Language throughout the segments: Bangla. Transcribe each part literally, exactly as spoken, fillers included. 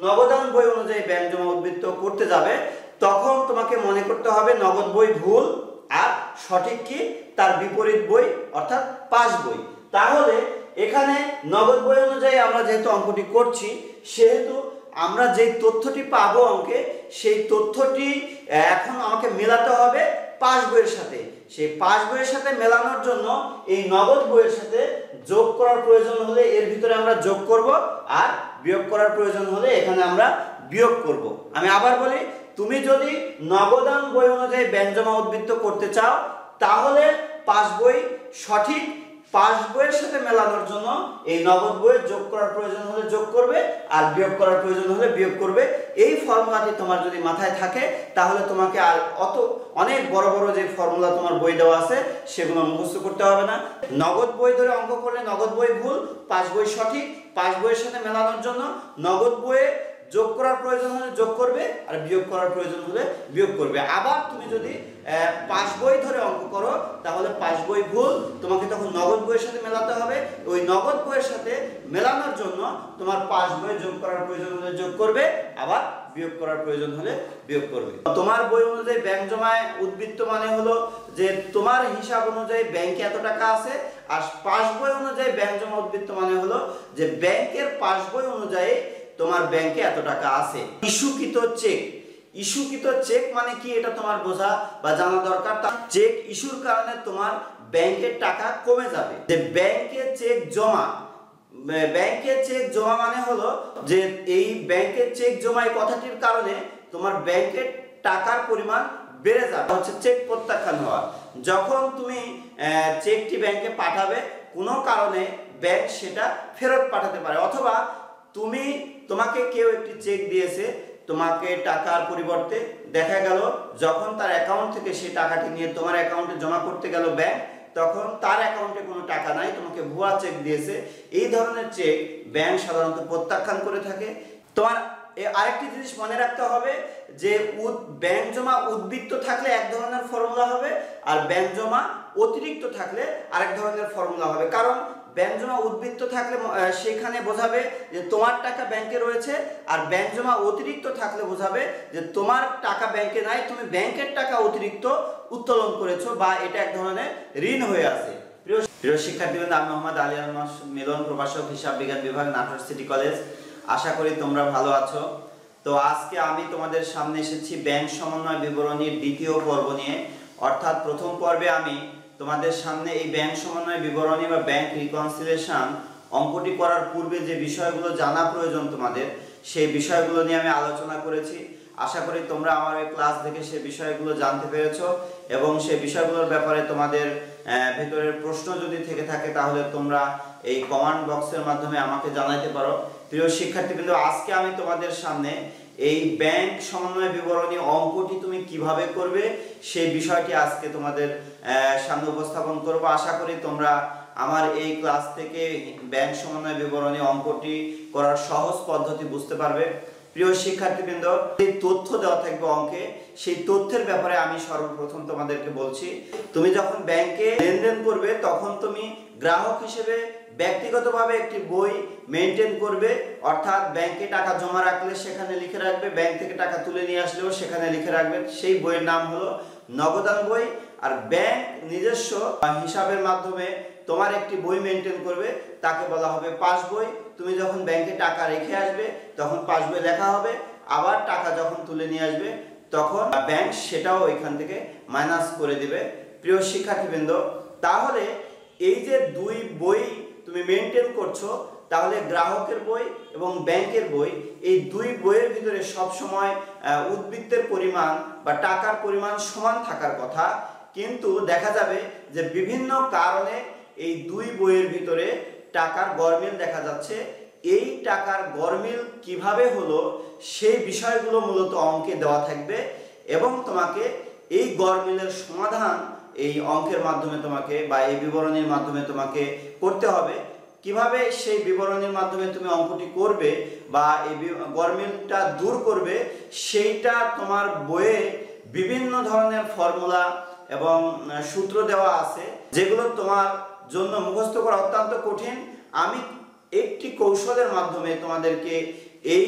নগদান বই অনুযায়ী ব্যাংক জমা উদ্বৃত্ত করতে যাবে তখন তোমাকে মনে করতে হবে নগদ বই ভুল আর সঠিক কি তার বিপরীত বই অর্থাৎ পাস বই। তাহলে এখানে নগদ বই অনুযায়ী আমরা যেহেতু অঙ্কটি করছি সেহেতু আমরা যে তথ্যটি পাবো অঙ্কে সেই তথ্যটি এখন আমাকে মেলাতে হবে পাস বইয়ের সাথে। সেই পাস বইয়ের সাথে মেলানোর জন্য এই নগদ বইয়ের সাথে যোগ করার প্রয়োজন হলে এর ভিতরে আমরা যোগ করব আর বিয়োগ করার প্রয়োজন হলে এখানে আমরা বিয়োগ করব। আমি আবার বলি, তুমি যদি নগদান বই অনুযায়ী ব্যাংক জমা উদ্বৃত্ত করতে চাও তাহলে পাস বই সঠিক, পাস বইয়ের সাথে মেলানোর জন্য এই নগদ বইয়ের যোগ করার প্রয়োজন হলে যোগ করবে আর বিয়োগ করার প্রয়োজন হলে বিয়োগ করবে। এই ফর্মুলাটি তোমার যদি মাথায় থাকে তাহলে তোমাকে আর অত অনেক বড় বড় যে ফর্মুলা তোমার বই দেওয়া আছে সেগুলো মুখস্থ করতে হবে না। নগদ বই ধরে অঙ্ক করলে নগদ বই ভুল, পাস বই সঠিক। পাস বইয়ের সাথে মেলানোর জন্য নগদ বইয়ে যোগ করার প্রয়োজন হলে যোগ করবে আর বিয়োগ করার প্রয়োজন হলে বিয়োগ করবে। আবার তুমি যদি পাস বই ধরে অঙ্ক করো তাহলে পাস বই ভুল, তোমাকে তখন নগদ বইয়ের সাথে মেলাতে হবে। ওই নগদ বইয়ের সাথে মেলানোর জন্য তোমার পাস বই যোগ করার প্রয়োজন হলে যোগ করবে, আবার বিয়োগ করার প্রয়োজন হলে বিয়োগ করবে। তোমার বই অনুযায়ী ব্যাংক জমায় উদ্বৃত্ত মানে হলো যে তোমার হিসাব অনুযায়ী ব্যাংকে এত টাকা আছে, আর পাস বই অনুযায়ী ব্যাংক জমা উদ্বৃত্ত মানে হলো যে ব্যাংকের পাস বই অনুযায়ী তোমার ব্যাংকে এত টাকা আছে। ইস্যুকৃত চেক, ইস্যুকৃত চেক মানে কি এটা তোমার বোঝা বা জানা দরকার। চেক ইস্যুর কারণে তোমার ব্যাংকের টাকা কমে যাবে। যে ব্যাংকে চেক জমা, ব্যাংকে চেক জমা মানে হলো যে এই ব্যাংকের চেক জমা এই কথাটির কারণে তোমার ব্যাংকের টাকার পরিমাণ বেড়ে যাবে, হচ্ছে চেক প্রত্যাখ্যান হওয়া। যখন তুমি চেকটি ব্যাংকে পাঠাবে কোনো কারণে ব্যাংক সেটা ফেরত পাঠাতে পারে, অথবা তুমি তোমাকে কেউ একটি চেক দিয়েছে তোমাকে টাকার পরিবর্তে, দেখা গেল যখন তার অ্যাকাউন্ট থেকে সেই টাকাটি নিয়ে তোমার অ্যাকাউন্টে জমা করতে গেল ব্যাংক, তখন তার অ্যাকাউন্টে কোনো টাকা নাই, তোমাকে ভুয়া চেক দিয়েছে। এই ধরনের চেক ব্যাংক সাধারণত প্রত্যাখ্যান করে থাকে। তোমার আরেকটি জিনিস মনে রাখতে হবে যে ব্যাংক জমা উদ্বৃত্ত থাকলে এক ধরনের ফর্মুলা হবে আর ব্যাংক জমা অতিরিক্ত থাকলে আরেক ধরনের ফর্মুলা হবে। কারণ ব্যাংক জমা উদ্বৃত্ত থাকলে সেখানে বোঝাবে যে তোমার টাকা ব্যাংকে রয়েছে, আর ব্যাংক জমা অতিরিক্ত থাকলে বোঝাবে যে তোমার টাকা ব্যাংকে নাই, তুমি ব্যাংকের টাকা অতিরিক্ত উত্তোলন করেছো বা এটা এক ধরনের ঋণ হয়ে আছে। প্রিয় প্রিয় শিক্ষার্থীবৃন্দ, আমি মোহাম্মদ আলী আলমাস, মিলন প্রভাষক, হিসাব বিজ্ঞান বিভাগ, নাটোর সিটি কলেজ। আশা করি তোমরা ভালো আছো। তো আজকে আমি তোমাদের সামনে এসেছি ব্যাংক সমন্বয় বিবরণীর দ্বিতীয় পর্ব নিয়ে। অর্থাৎ প্রথম পর্বে আমি তোমাদের সামনে এই ব্যাংক সমন্বয় বিবরণী বা ব্যাংক রিকনসিলিয়েশন অঙ্কটি করার পূর্বে যে বিষয়গুলো জানা প্রয়োজন তোমাদের, সেই বিষয়গুলো নিয়ে আমি আলোচনা করেছি। আশা করি তোমরা আমার এই ক্লাস দেখে সেই বিষয়গুলো জানতে পেরেছো এবং সেই বিষয়গুলোর ব্যাপারে তোমাদের ভিতরের প্রশ্ন যদি থেকে থাকে তাহলে তোমরা এই কমেন্ট বক্সের মাধ্যমে আমাকে জানাতে পারো। প্রিয় শিক্ষার্থীবৃন্দ, আজকে আমি তোমাদের সামনে এই ব্যাংক সমন্বয় বিবরণী অঙ্কটি তুমি কিভাবে করবে সেই বিষয়টি আজকে তোমাদের সামনে উপস্থাপন করব। আশা করি তোমরা আমার এই ক্লাস থেকে ব্যাংক সমন্বয় বিবরণী অঙ্কটি করার সহজ পদ্ধতি বুঝতে পারবে। প্রিয় শিক্ষার্থীবৃন্দ, এই তথ্য দেওয়া থাকবে অঙ্কে, সেই তথ্যের ব্যাপারে আমি সর্বপ্রথম তোমাদেরকে বলছি। তুমি যখন ব্যাংকে লেনদেন করবে তখন তুমি গ্রাহক হিসেবে ব্যক্তিগতভাবে একটি বই মেনটেন করবে, অর্থাৎ ব্যাংকে টাকা জমা রাখলে সেখানে লিখে রাখবে, ব্যাংক থেকে টাকা তুলে নিয়ে আসলেও সেখানে লিখে রাখবে। সেই বইয়ের নাম হলো নগদান বই। আর ব্যাংক নিজস্ব হিসাবের মাধ্যমে তোমার একটি বই মেনটেন করবে, তাকে বলা হবে পাস বই। তুমি যখন ব্যাংকে টাকা রেখে আসবে তখন পাস বই লেখা হবে, আবার টাকা যখন তুলে নিয়ে আসবে তখন ব্যাংক সেটাও এখান থেকে মাইনাস করে দিবে। প্রিয় শিক্ষার্থীবৃন্দ, তাহলে এই যে দুই বই তুমি মেনটেন করছো, তাহলে গ্রাহকের বই এবং ব্যাংকের বই, এই দুই বইয়ের ভিতরে সব সময় উদ্বৃত্তের পরিমাণ বা টাকার পরিমাণ সমান থাকার কথা। কিন্তু দেখা যাবে যে বিভিন্ন কারণে এই দুই বইয়ের ভিতরে টাকার গরমিল দেখা যাচ্ছে। এই টাকার গরমিল কিভাবে হলো সেই বিষয়গুলো মূলত অঙ্কে দেওয়া থাকবে এবং তোমাকে এই গরমিলের সমাধান এই অঙ্কের মাধ্যমে তোমাকে বা এই বিবরণীর মাধ্যমে তোমাকে করতে হবে। কিভাবে সেই বিবরণীর মাধ্যমে তুমি অঙ্কটি করবে বা এই গরমিলটা দূর করবে সেইটা তোমার বইয়ে বিভিন্ন ধরনের ফর্মুলা এবং সূত্র দেওয়া আছে, যেগুলো তোমার জন্য মুখস্থ করা অত্যন্ত কঠিন। আমি একটি কৌশলের মাধ্যমে তোমাদেরকে এই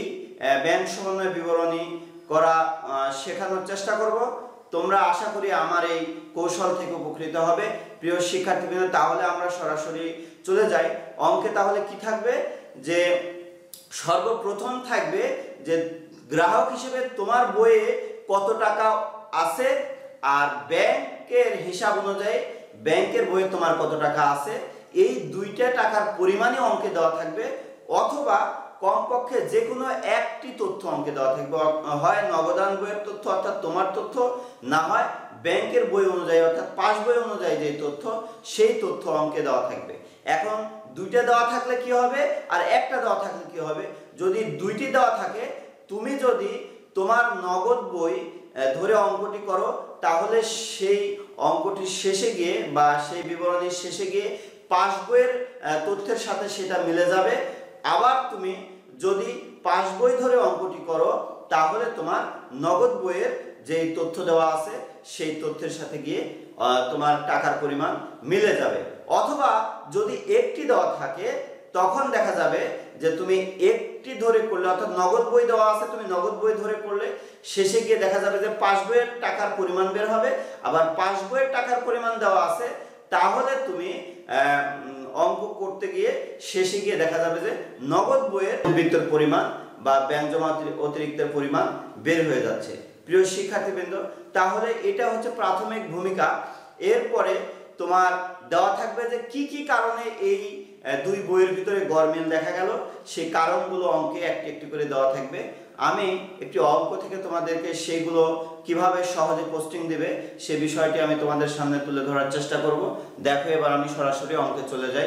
ব্যাংক সমন্বয় বিবরণী করা শেখানোর চেষ্টা করব। তোমরা আশা করি আমার এই কৌশল থেকে উপকৃত হবে প্রিয় শিক্ষার্থীবৃন্দ। তাহলে আমরা সরাসরি চলে যাই অঙ্কে। তাহলে কি থাকবে যে সর্বপ্রথম থাকবে যে গ্রাহক হিসেবে তোমার বইয়ে কত টাকা আছে, আর ব্যাংকের হিসাব অনুযায়ী ব্যাংকের বইয়ে তোমার কত টাকা আছে, এই দুইটা টাকার পরিমাণই অঙ্কে দেওয়া থাকবে, অথবা কমপক্ষে যে কোনো একটি তথ্য অঙ্কে দেওয়া থাকবে। হয় নগদান বইয়ের তথ্য অর্থাৎ তোমার তথ্য, না হয় ব্যাংকের বই অনুযায়ী অর্থাৎ পাস বই অনুযায়ী যে তথ্য সেই তথ্য অঙ্কে দেওয়া থাকবে। এখন দুইটা দেওয়া থাকলে কি হবে আর একটা দেওয়া থাকলে কি হবে? যদি দুইটি দেওয়া থাকে, তুমি যদি তোমার নগদ বই ধরে অঙ্কটি করো, তাহলে সেই অঙ্কটির শেষে গিয়ে বা সেই বিবরণীর শেষে গিয়ে পাস বইয়ের তথ্যের সাথে সেটা মিলে যাবে। আবার তুমি যদি পাস বই ধরে অঙ্কটি করো, তাহলে তোমার নগদ বইয়ের যেই তথ্য দেওয়া আছে সেই তথ্যের সাথে গিয়ে তোমার টাকার পরিমাণ মিলে যাবে। অথবা যদি একটি দেওয়া থাকে, তখন দেখা যাবে যে তুমি একটি ধরে করলে অর্থাৎ নগদ বই দেওয়া আছে, তুমি নগদ বই ধরে করলে শেষে গিয়ে দেখা যাবে যে পাস বইয়ের টাকার পরিমাণ বের হবে। আবার পাস বইয়ের টাকার পরিমাণ দেওয়া আছে, তাহলে তুমি অঙ্ক করতে গিয়ে শেষে গিয়ে দেখা যাবে যে নগদ বইয়ের উদ্বৃত্তের পরিমাণ বা ব্যাংক জমা অতিরিক্তের পরিমাণ বের হয়ে যাচ্ছে। প্রিয় শিক্ষার্থীবৃন্দ, তাহলে এটা হচ্ছে প্রাথমিক ভূমিকা। এরপরে তোমার দেওয়া থাকবে যে কি কি কারণে এই দুই বইয়ের ভিতরে গরমিল দেখা গেল, সেই কারণগুলো অঙ্কে একটি একটি করে দেওয়া থাকবে। আমি একটি অঙ্ক থেকে তোমাদেরকে সেইগুলো কিভাবে সহজে পোস্টিং দেবে সে বিষয়টি আমি তোমাদের সামনে তুলে ধরার চেষ্টা করব। দেখো এবার আমি সরাসরি অঙ্কে চলে যাই।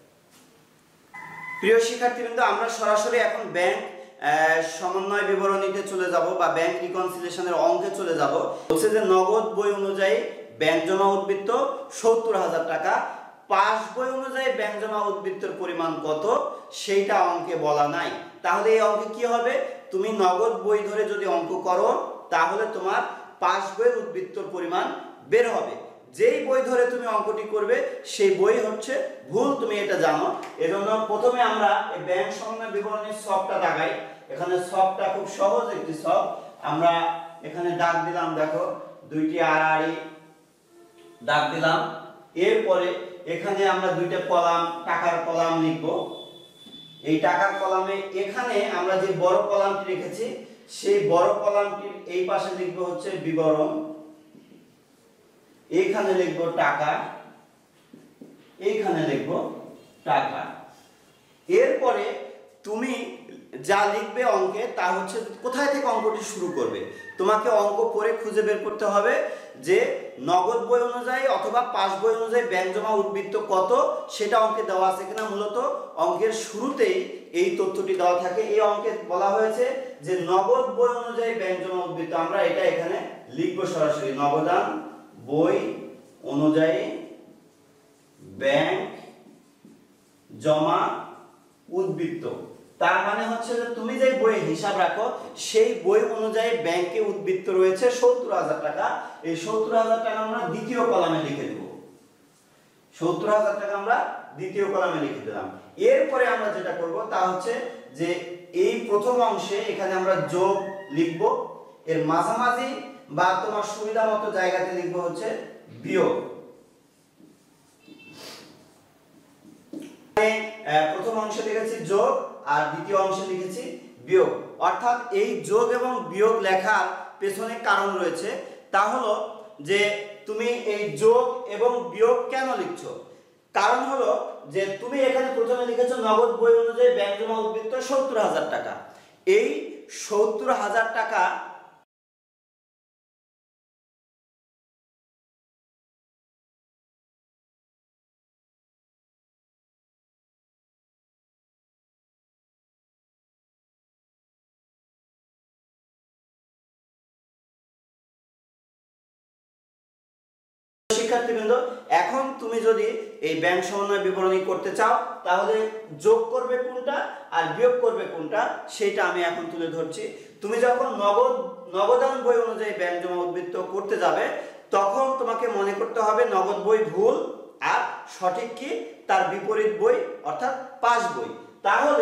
প্রিয় শিক্ষার্থীবৃন্দ, আমরা সরাসরি এখন ব্যাংক সমন্বয় বিবরণীতে চলে যাব বা ব্যাংক রিকনসিলিয়েশনের অঙ্কে চলে যাব। বলছে যে নগদ বই অনুযায়ী ব্যাংক জমা উদ্বৃত্ত সত্তর হাজার টাকা, পাস বই অনুযায়ী ব্যাংক জমা উদ্বৃত্তের পরিমাণ কত সেইটা অঙ্কে বলা নাই। তাহলে এই অঙ্কে কি হবে? তুমি নগদ বই ধরে যদি অঙ্ক করো, তাহলে তোমার পাস বইয়ের উদ্বৃত্তর পরিমাণ বের হবে। যেই বই ধরে তুমি অঙ্কটি করবে সেই বই হচ্ছে ভুল, তুমি এটা জানো। এজন্য প্রথমে আমরা এই ব্যাংক সমন্বয় বিবরণীর সবটা দাগাই। এখানে সবটা খুব সহজ একটি সব। আমরা এখানে দাগ দিলাম, দেখো দুইটি আড়াআড়ি দাগ দিলাম। এরপরে এখানে আমরা দুইটা কলাম, টাকার কলাম লিখব। এই টাকার কলামে এখানে আমরা যে বড় কলামটি রেখেছি সেই বড় কলামটির এই পাশে লিখব হচ্ছে বিবরণ, এইখানে লিখব টাকা, এইখানে লিখব টাকা। এরপরে তুমি যা লিখবে অঙ্কে তা হচ্ছে কোথায় থেকে অঙ্কটি শুরু করবে। তোমাকে অঙ্ক করে খুঁজে বের করতে হবে যে নগদ বই অনুযায়ী অথবা পাস বই অনুযায়ী ব্যাংক জমা উদ্বৃত্ত কত সেটা অঙ্কে দেওয়া আছে কিনা। মূলত অঙ্কের শুরুতেই এই তথ্যটি দেওয়া থাকে। এই অঙ্কে বলা হয়েছে যে নগদ বই অনুযায়ী ব্যাংক জমা উদ্বৃত্ত, আমরা এটা এখানে লিখব সরাসরি, নগদান বই অনুযায়ী ব্যাংক জমা উদ্বৃত্ত। তার মানে হচ্ছে যে তুমি যে বই হিসাব রাখো সেই বই অনুযায়ী ব্যাংকে উদ্বৃত্ত রয়েছে সত্তর হাজার টাকা। এই সত্তর হাজার টাকা আমরা দ্বিতীয় কলামে লিখে দেব। সত্তর হাজার টাকা আমরা দ্বিতীয় কলামে লিখে দিলাম। এরপরে আমরা যেটা করব তা হচ্ছে যে এই প্রথম অংশে এখানে আমরা যোগ লিখব, এর মাঝামাঝি বা তোমার সুবিধা মতো জায়গাতে লিখব হচ্ছে বিয়োগ। প্রথম অংশে লিখেছি যোগ আর দ্বিতীয় অংশে লিখেছি বিয়োগ। অর্থাৎ এই যোগ এবং বিয়োগ লেখার পেছনে কারণ রয়েছে। তা হলো যে তুমি এই যোগ এবং বিয়োগ কেন লিখছো? কারণ হলো যে তুমি এখানে প্রথমে লিখেছো নগদ বই অনুযায়ী ব্যাংক জমা উদ্বৃত্ত সত্তর হাজার টাকা। এই সত্তর হাজার টাকা শিক্ষার্থীবৃন্দ, এখন তুমি যদি এই ব্যাংক সমন্বয় বিবরণী করতে চাও তাহলে যোগ করবে কোনটা আর বিয়োগ করবে কোনটা সেটা আমি এখন তুলে ধরছি। তুমি যখন নগদ নগদান বই অনুযায়ী ব্যাংক জমা উদ্বৃত্ত করতে যাবে, তখন তোমাকে মনে করতে হবে নগদ বই ভুল আর সঠিক কি তার বিপরীত বই অর্থাৎ পাস বই। তাহলে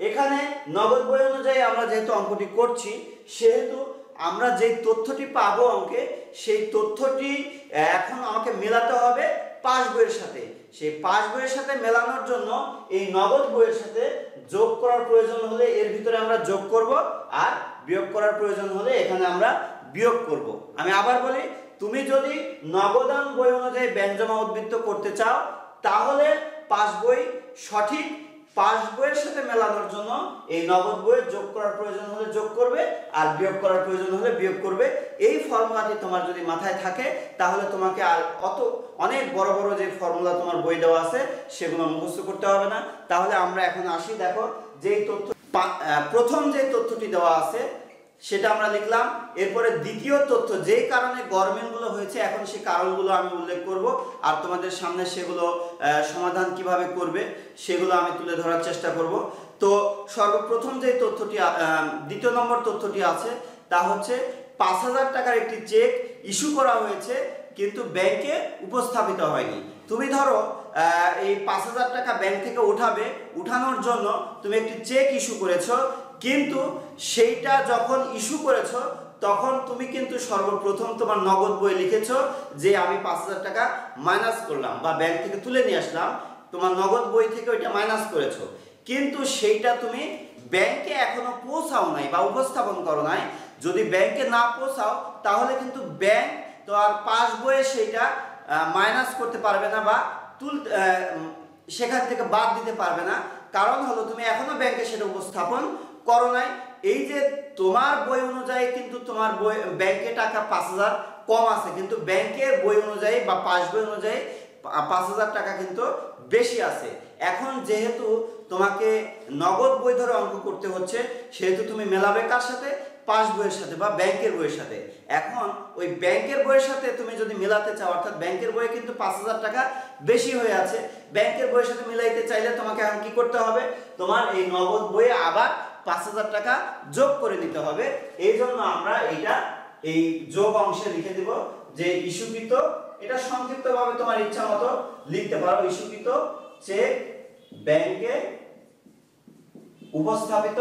এখানে নগদ বই অনুযায়ী আমরা যেহেতু অঙ্কটি করছি সেহেতু আমরা যে তথ্যটি পাবো অঙ্কে সেই তথ্যটি এখন আমাকে মেলাতে হবে পাস বইয়ের সাথে। সেই পাস বইয়ের সাথে মেলানোর জন্য এই নগদ বইয়ের সাথে যোগ করার প্রয়োজন হলে এর ভিতরে আমরা যোগ করব, আর বিয়োগ করার প্রয়োজন হলে এখানে আমরা বিয়োগ করব। আমি আবার বলি, তুমি যদি নগদান বই অনুযায়ী ব্যাংক জমা উদ্বৃত্ত করতে চাও তাহলে পাস বই সঠিক পাস বইয়ের সাথে মেলানোর জন্য এই নগদ বইয়ের যোগ করার প্রয়োজন হলে যোগ করবে, আর বিয়োগ করার প্রয়োজন হলে বিয়োগ করবে। এই ফর্মুলাটি তোমার যদি মাথায় থাকে তাহলে তোমাকে আর অত অনেক বড় বড় যে ফর্মুলা তোমার বই দেওয়া আছে সেগুলো মুখস্থ করতে হবে না। তাহলে আমরা এখন আসি, দেখো যেই তথ্য প্রথম যে তথ্যটি দেওয়া আছে সেটা আমরা লিখলাম। এরপরে দ্বিতীয় তথ্য, যেই কারণে গভর্নমেন্টগুলো হয়েছে এখন সেই কারণগুলো আমি উল্লেখ করব, আর তোমাদের সামনে সেগুলো সমাধান কিভাবে করবে সেগুলো আমি তুলে ধরার চেষ্টা করব। তো সর্বপ্রথম যে তথ্যটি দ্বিতীয় নম্বর তথ্যটি আছে তা হচ্ছে পাঁচ হাজার টাকার একটি চেক ইস্যু করা হয়েছে কিন্তু ব্যাংকে উপস্থাপিত হয়নি। তুমি ধরো এই পাঁচ হাজার টাকা ব্যাংক থেকে উঠাবে, উঠানোর জন্য তুমি একটি চেক ইস্যু করেছো, কিন্তু সেইটা যখন ইস্যু করেছো তখন তুমি কিন্তু সর্বপ্রথম তোমার নগদ বই লিখেছো যে আমি পাঁচ হাজার টাকা মাইনাস করলাম বা ব্যাংক থেকে তুলে নিয়ে আসলাম, তোমার নগদ বই থেকে ওইটা মাইনাস করেছো, কিন্তু সেইটা তুমি ব্যাংকে এখনো পৌঁছাও নাই বা উপস্থাপন করো নাই। যদি ব্যাংকে না পৌঁছাও তাহলে কিন্তু ব্যাংক তো আর পাস বইয়ে সেইটা মাইনাস করতে পারবে না বা তুল সেখান থেকে বাদ দিতে পারবে না। কারণ হলো তুমি এখনো ব্যাংকে সেটা উপস্থাপন করো নাই। এই যে তোমার বই অনুযায়ী কিন্তু তোমার বই ব্যাংকে টাকা পাঁচ হাজার কম আছে, কিন্তু ব্যাংকের বই অনুযায়ী বা পাস বই অনুযায়ী পাঁচ হাজার টাকা কিন্তু বেশি আছে। এখন যেহেতু তোমাকে নগদ বই ধরে অঙ্ক করতে হচ্ছে সেহেতু তুমি মেলাবে কার সাথে? পাস বইয়ের সাথে বা ব্যাংকের বইয়ের সাথে। এখন ওই ব্যাংকের বইয়ের সাথে তুমি যদি মেলাতে চাও, অর্থাৎ ব্যাংকের বইয়ে কিন্তু পাঁচ হাজার টাকা বেশি হয়ে আছে, ব্যাংকের বইয়ের সাথে মিলাইতে চাইলে তোমাকে এখন কি করতে হবে? তোমার এই নগদ বইয়ে আবার পাঁচ হাজার টাকা যোগ করে নিতে হবে। এই জন্য আমরা এইটা এই যোগ অংশে লিখে দিব যে ইস্যুকৃত, এটা সংক্ষিপ্তভাবে তোমার ইচ্ছা মতো লিখতে পারো, ইস্যুকৃত চেক ব্যাংকে উপস্থাপিত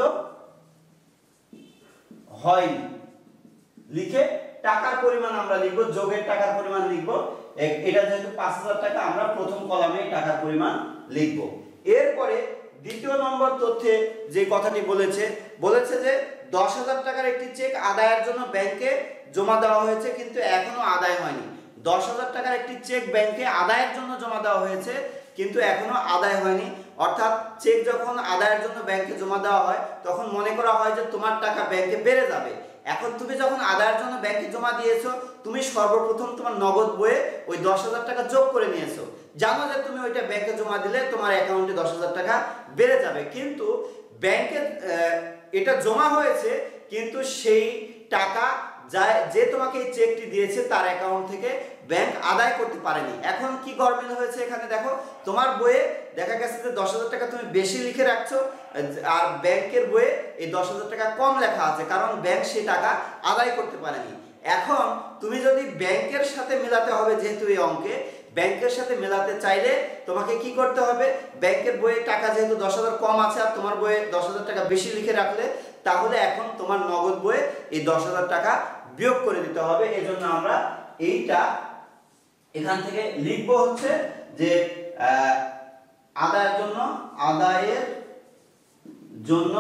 হয়নি লিখে টাকার পরিমাণ আমরা লিখব, যোগের টাকার পরিমাণ লিখব। এটা যেহেতু পাঁচ হাজার টাকা আমরা প্রথম কলামে টাকার পরিমাণ লিখব। এরপরে দ্বিতীয় নম্বর তথ্যে যে কথাটি বলেছে বলেছে যে দশ হাজার টাকার একটি চেক আদায়ের জন্য ব্যাংকে জমা দেওয়া হয়েছে কিন্তু এখনো আদায় হয়নি। দশ হাজার টাকার একটি চেক ব্যাংকে আদায়ের জন্য জমা দেওয়া হয়েছে কিন্তু এখনো আদায় হয়নি। অর্থাৎ চেক যখন আদায়ের জন্য ব্যাংকে জমা দেওয়া হয় তখন মনে করা হয় যে তোমার টাকা ব্যাংকে বেড়ে যাবে। এখন তুমি যখন আদায়ের জন্য ব্যাংকে জমা দিয়েছো, তুমি সর্বপ্রথম তোমার নগদ বইয়ে ওই দশ হাজার টাকা যোগ করে নিয়েছো, জানো যে তুমি ওইটা ব্যাংকে জমা দিলে তোমার অ্যাকাউন্টে দশ হাজার টাকা বেড়ে যাবে, কিন্তু ব্যাংকে এটা জমা হয়েছে কিন্তু সেই টাকা যা যে তোমাকে এই চেকটি দিয়েছে তার অ্যাকাউন্ট থেকে ব্যাংক আদায় করতে পারেনি। এখন কি গরমিল হয়েছে এখানে দেখো, তোমার বইয়ে দেখা গেছে যে দশ হাজার টাকা তুমি বেশি লিখে রাখছো আর ব্যাংকের বইয়ে এই দশ হাজার টাকা কম লেখা আছে, কারণ ব্যাংক সেই টাকা আদায় করতে পারেনি। এখন তুমি যদি ব্যাংকের সাথে মেলাতে হবে, যেহেতু এই অঙ্কে ব্যাংকের সাথে মেলাতে চাইলে তোমাকে কি করতে হবে? ব্যাংকের বইয়ে টাকা যেহেতু দশ হাজার কম আছে আর তোমার বইয়ে দশ হাজার টাকা বেশি লিখে রাখলে, তাহলে এখন তোমার নগদ বইয়ে এই দশ হাজার টাকা বিয়োগ করে দিতে হবে। এই জন্য আমরা এইটা এখান থেকে লিখব হচ্ছে যে আদায়ের জন্য আদায়ের জন্য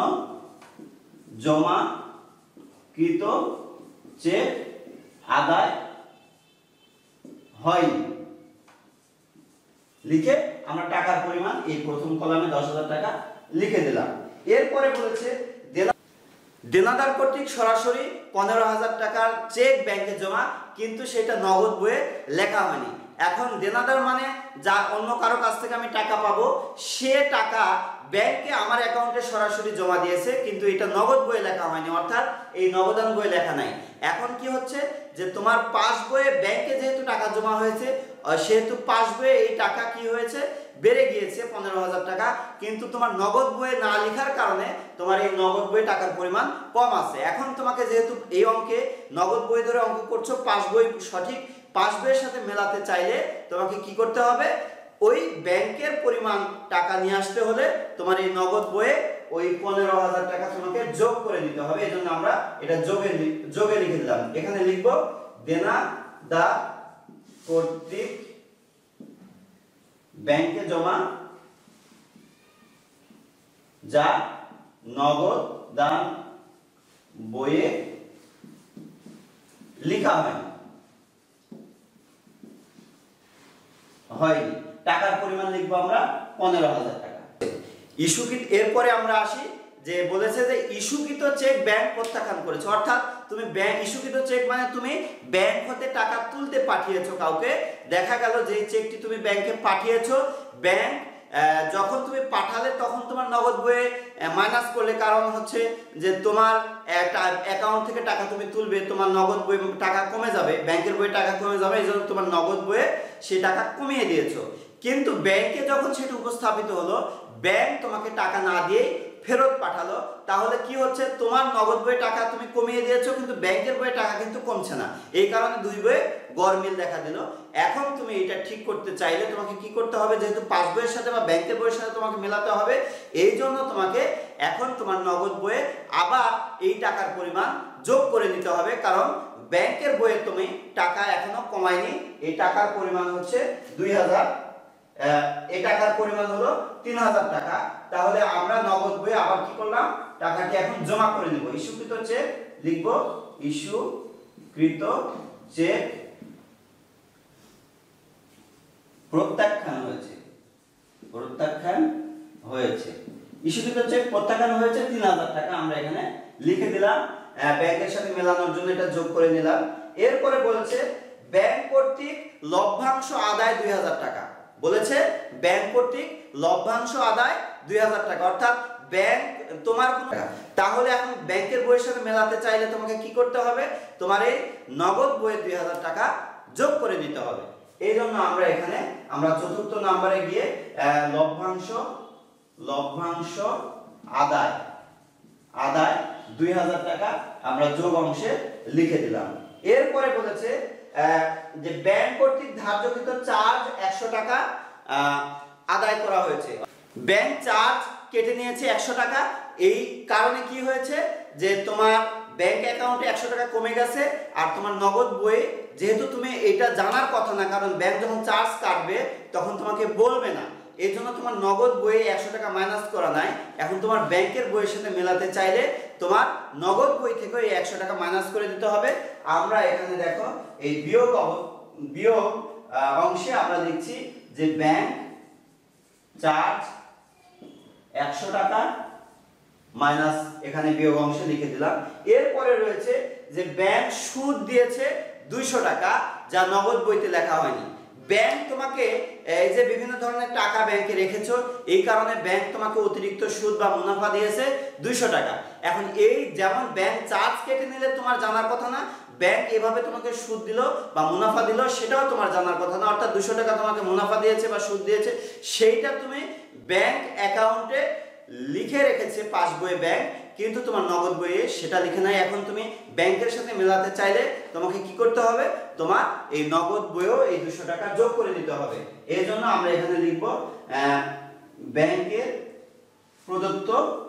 জমাকৃত চেক আদায় হয়নি লিখে আমরা টাকার পরিমাণ এই প্রথম কলামে দশ হাজার টাকা লিখে দিলাম। এরপরে বলেছে দেনাদার কর্তৃক সরাসরি পনেরো হাজার টাকার চেক ব্যাংকে জমা, কিন্তু সেটা নগদ বইয়ে লেখা হয়নি। এখন দেনাদার মানে যা অন্য কারো কাছ থেকে আমি টাকা পাবো, সে টাকা ব্যাংকে আমার অ্যাকাউন্টে সরাসরি জমা দিয়েছে কিন্তু এটা নগদ বইয়ে লেখা হয়নি, অর্থাৎ এই নগদান বইয়ে লেখা নাই। এখন কি হচ্ছে যে তোমার পাস বইয়ে ব্যাংকে যেহেতু টাকা জমা হয়েছে সেহেতু পাস বইয়ে এই টাকা কি হয়েছে? বেড়ে গিয়েছে পনেরো হাজার টাকা, কিন্তু তোমার নগদ বইয়ে না লেখার কারণে তোমার এই নগদ বইয়ে টাকার পরিমাণ কম আছে। এখন তোমাকে যেহেতু এই অঙ্কে নগদ বই ধরে অঙ্ক করছো, পাস বই সঠিক পাস বইয়ের সাথে মেলাতে চাইলে তোমাকে কি করতে হবে? ওই ব্যাংকের পরিমাণ টাকা নিয়ে আসতে হলে তোমার এই নগদ বইয়ে ওই পনেরো হাজার টাকা তোমাকে যোগ করে দিতে হবে। এই জন্য আমরা এটা যোগে যোগে লিখে দিলাম। এখানে লিখব দেনা দা কর্তৃক ব্যাংকে জমা যা নগদ দান বইয়ে লেখা হয়নি হয়নি টাকার পরিমাণ লিখবো আমরা পনেরো হাজার টাকা। ইস্যুকৃত এরপরে আমরা আসি যে বলেছে যে ইস্যুকৃত চেক ব্যাংক প্রত্যাখ্যান করেছে, অর্থাৎ তুমি ব্যাংক ইস্যুকৃত চেক মানে তুমি ব্যাংক হতে টাকা তুলতে পাঠিয়েছো কাউকে, দেখা গেল যে চেকটি তুমি ব্যাংকে পাঠিয়েছো, ব্যাংক যখন তুমি পাঠালে তখন তোমার নগদ বইয়ে মাইনাস করলে, কারণ হচ্ছে যে তোমার একটা অ্যাকাউন্ট থেকে টাকা তুমি তুলবে, তোমার নগদ বই টাকা কমে যাবে, ব্যাংকের বইয়ে টাকা কমে যাবে, এই জন্য তোমার নগদ বইয়ে সেই টাকা কমিয়ে দিয়েছো। কিন্তু ব্যাংকে যখন সেটা উপস্থাপিত হলো, ব্যাংক তোমাকে টাকা না দিয়ে ফেরত পাঠালো, তাহলে কি হচ্ছে তোমার নগদ বইয়ে টাকা তুমি কমিয়ে দিয়েছো কিন্তু ব্যাংকের বইয়ে টাকা কিন্তু কমছে না, এই কারণে দুই বইয়ে গরমিল দেখা দিল। এখন তুমি এটা ঠিক করতে চাইলে তোমাকে কি করতে হবে, যেহেতু পাস বইয়ের সাথে বা ব্যাংকের বইয়ের সাথে তোমাকে মেলাতে হবে, এই জন্য তোমাকে এখন তোমার নগদ বইয়ে আবার এই টাকার পরিমাণ যোগ করে নিতে হবে, কারণ ব্যাংকের বইয়ে তুমি টাকা এখনো কমায়নি। এই টাকার পরিমাণ হচ্ছে দুই হাজার, এই টাকার পরিমাণ হলো তিন হাজার টাকা। তাহলে আমরা নগদ বইয়ে আবার কি করলাম, টাকাটি এখন জমা করে নেব। ইস্যুকৃত চেক লিখব ইস্যুকৃত চেক প্রত্যাখ্যান হয়েছে, প্রত্যাখ্যান হয়েছে ইস্যুকৃত চেক প্রত্যাখ্যান হয়েছে তিন হাজার টাকা আমরা এখানে লিখে দিলাম, ব্যাংকের সাথে মেলানোর জন্য এটা যোগ করে নিলাম। এরপরে বলেছে ব্যাংক কর্তৃক লভ্যাংশ আদায় দুই হাজার টাকা, বলেছে ব্যাংক কর্তৃক লভ্যাংশ আদায় দুই হাজার টাকা, অর্থাৎ ব্যাংক তোমার কোন, তাহলে এখন ব্যাংকের বইয়ের সাথে মেলাতে চাইলে তোমাকে কি করতে হবে, তোমার এই নগদ বইয়ে দুই হাজার টাকা যোগ করে দিতে হবে। এই জন্য আমরা এখানে আমরা চতুর্থ নম্বরে গিয়ে লভ্যাংশ লভ্যাংশ আদায় আদায় দুই হাজার টাকা আমরা যোগ অংশে লিখে দিলাম। এরপরে বলেছে যে ব্যাংক কর্তৃক ধার্যকৃত চার্জ একশো টাকা আদায় করা হয়েছে, ব্যাংক চার্জ কেটে নিয়েছে একশো টাকা। এই কারণে কি হয়েছে যে তোমার ব্যাংক অ্যাকাউন্টে একশো টাকা কমে গেছে, আর তোমার নগদ বই যেহেতু তুমি এটা জানার কথা না, কারণ ব্যাংক যখন চার্জ কাটবে তখন তোমাকে বলবে না, এই জন্য তোমার নগদ বইয়ে একশো টাকা মাইনাস করা নাই। এখন তোমার ব্যাংকের বইয়ের সাথে মেলাতে চাইলে তোমার নগদ বই থেকে এই একশো টাকা মাইনাস করে দিতে হবে। আমরা এখানে দেখো এই বিয়োগ বিয়োগ অংশে আমরা লিখছি যে ব্যাংক চার্জ একশো টাকা মাইনাস, এখানে বিয়োগ অংশে লিখে দিলাম। এরপরে রয়েছে যে ব্যাংক সুদ দিয়েছে দুইশো টাকা, যা নগদ বইতে লেখা হয়নি। ব্যাংক তোমাকে এই যে বিভিন্ন ধরনের টাকা ব্যাংকে রেখেছো, এই কারণে ব্যাংক তোমাকে অতিরিক্ত সুদ বা মুনাফা দিয়েছে দুইশো টাকা। এখন এই যেমন ব্যাংক চার্জ কেটে নিলে তোমার জানার কথা না, ব্যাংক এভাবে তোমাকে সুদ দিল বা মুনাফা দিল সেটাও তোমার জানার কথা না, অর্থাৎ দুইশো টাকা তোমাকে মুনাফা দিয়েছে বা সুদ দিয়েছে সেইটা তুমি ব্যাংক অ্যাকাউন্টে লিখে রেখেছে পাস বইয়ে ব্যাংক, কিন্তু তোমার নগদ বইয়ে সেটা লিখে নাই। এখন তুমি ব্যাংকের সাথে মেলাতে চাইলে তোমাকে কি করতে হবে, তোমার এই নগদ বইয়েও এই দুশো টাকা যোগ করে দিতে হবে। এই জন্য আমরা এখানে লিখব ব্যাংকের প্রদত্ত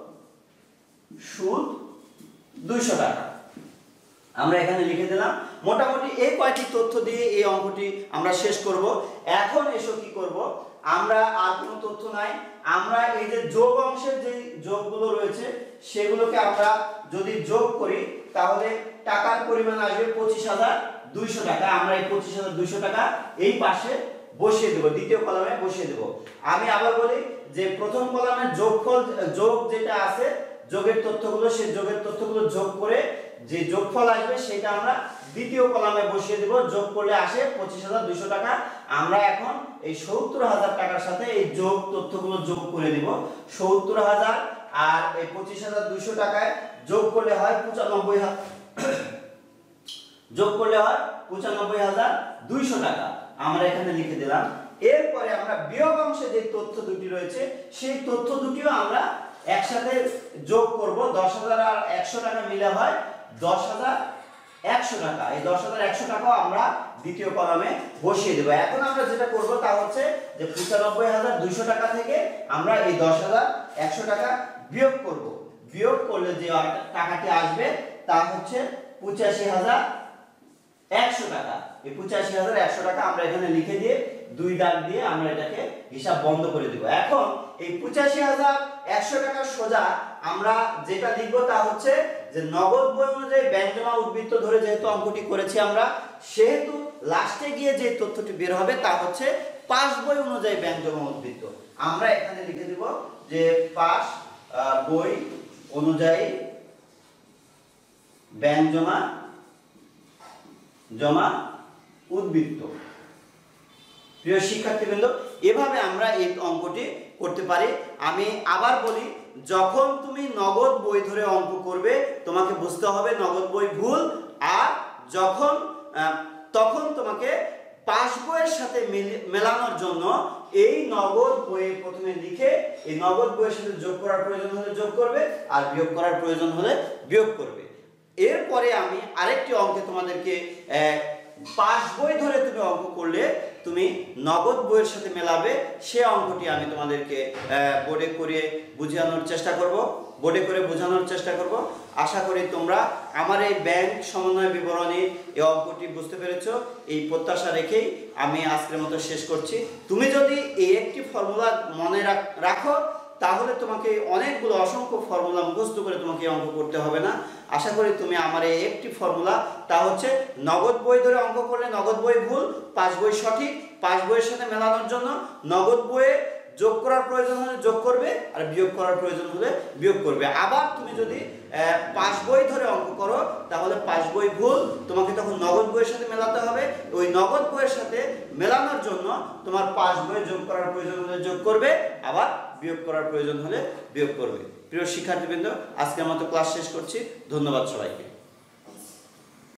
সুদ দুইশো টাকা আমরা এখানে লিখে দিলাম। মোটামুটি এই কয়টি তথ্য দিয়ে এই অঙ্কটি আমরা শেষ করব। এখন এসো কি করব, আমরা আর কোনো তথ্য নাই, আমরা এই যে যোগ অংশের যে যোগগুলো রয়েছে সেগুলোকে আমরা যদি যোগ করি তাহলে টাকার পরিমাণ আসবে পঁচিশ হাজার দুইশো টাকা। আমরা এই পঁচিশ হাজার দুইশো টাকা এই পাশে বসিয়ে দেব, দ্বিতীয় কলামে বসিয়ে দেব। আমি আবার বলি যে প্রথম কলামের যোগফল যোগ যেটা আছে, যোগের তথ্যগুলো, সেই যোগের তথ্যগুলো যোগ করে যে যোগফল আসবে সেটা আমরা দ্বিতীয় কলামে বসিয়ে দেব। যোগ করলে আসে পঁচিশ হাজার দুইশো টাকা। আমরা এখন এই সত্তর হাজার টাকার সাথে এই যোগ তথ্যগুলো যোগ করে দিব। সত্তর হাজার আর এই পঁচিশ হাজার দুইশো টাকায় যোগ করলে হয় পঁচানব্বই হাজার যোগ করলে হয় পঁচানব্বই হাজার দুইশো টাকা আমরা এখানে লিখে দিলাম। এরপরে আমরা বিয়োগ অংশে যে তথ্য দুটি রয়েছে সেই তথ্য দুটিও আমরা একসাথে যোগ করব। দশ হাজার আর একশো টাকা মিলে হয় দশ হাজার একশো টাকা। এই দশ হাজার একশো টাকাও আমরা দ্বিতীয় কলামে বসিয়ে দেব। এখন আমরা যেটা করব তা হচ্ছে যে পঁচানব্বই হাজার দুইশো টাকা থেকে আমরা এই দশ হাজার একশো টাকা বিয়োগ করব। বিয়োগ করলে যে টাকাটি আসবে তা হচ্ছে পঁচাশি হাজার একশো টাকা। এই পঁচাশি হাজার একশো টাকা আমরা এখানে লিখে দিয়ে দুই দাগ দিয়ে আমরা এটাকে হিসাব বন্ধ করে দিব। এখন এই পঁচাশি হাজার একশো টাকা সোজা আমরা যেটা লিখবো তা হচ্ছে যে নগদ বই অনুযায়ী ব্যাংক জমা উদ্বৃত্ত ধরে যেহেতু অঙ্কটি করেছি আমরা, সেহেতু লাস্টে গিয়ে যে তথ্যটি বের হবে তা হচ্ছে পাস বই অনুযায়ী ব্যাংক জমা উদ্বৃত্ত। আমরা এখানে লিখে দিব যে পাস বই অনুযায়ী ব্যাংক জমা জমা উদ্বৃত্ত। প্রিয় শিক্ষার্থীবৃন্দ, এভাবে আমরা এই অঙ্কটি করতে পারি। আমি আবার বলি, যখন তুমি নগদ বই ধরে অঙ্ক করবে তোমাকে বুঝতে হবে নগদ বই ভুল, আর যখন তখন তোমাকে পাস বইয়ের সাথে মেলানোর জন্য এই নগদ বইয়ে প্রথমে লিখে এই নগদ বইয়ের সাথে যোগ করার প্রয়োজন হলে যোগ করবে, আর বিয়োগ করার প্রয়োজন হলে বিয়োগ করবে। এরপরে আমি আরেকটি অঙ্কে তোমাদেরকে পাস বই ধরে তুমি অঙ্ক করলে তুমি নগদ বইয়ের সাথে মেলাবে, সে অঙ্কটি আমি তোমাদেরকে বোর্ডে করে বোঝানোর চেষ্টা করব বোর্ডে করে বোঝানোর চেষ্টা করব। আশা করি তোমরা আমার এই ব্যাংক সমন্বয় বিবরণী এই অঙ্কটি বুঝতে পেরেছো। এই প্রত্যাশা রেখেই আমি আজকের মতো শেষ করছি। তুমি যদি এই একটি ফর্মুলা মনে রাখো তাহলে তোমাকে অনেকগুলো অসংখ্য ফর্মুলা মুখস্থ করে তোমাকে অঙ্ক করতে হবে না। আশা করি তুমি আমার এই একটি ফর্মুলা, তা হচ্ছে নগদ বই ধরে অঙ্ক করলে নগদ বই ভুল, পাস বই সঠিক। পাস বইয়ের সাথে মেলানোর জন্য নগদ বইয়ে যোগ করার প্রয়োজন হলে যোগ করবে, আর বিয়োগ করার প্রয়োজন হলে বিয়োগ করবে। আবার তুমি যদি পাস বই ধরে অঙ্ক করো তাহলে পাস বই ভুল, তোমাকে তখন নগদ বইয়ের সাথে মেলাতে হবে। ওই নগদ বইয়ের সাথে মেলানোর জন্য তোমার পাস বই যোগ করার প্রয়োজন হলে যোগ করবে, আবার বিয়োগ করার প্রয়োজন হলে বিয়োগ করবে। প্রিয় শিক্ষার্থীবৃন্দ, আজকের মতো ক্লাস শেষ করছি। ধন্যবাদ সবাইকে।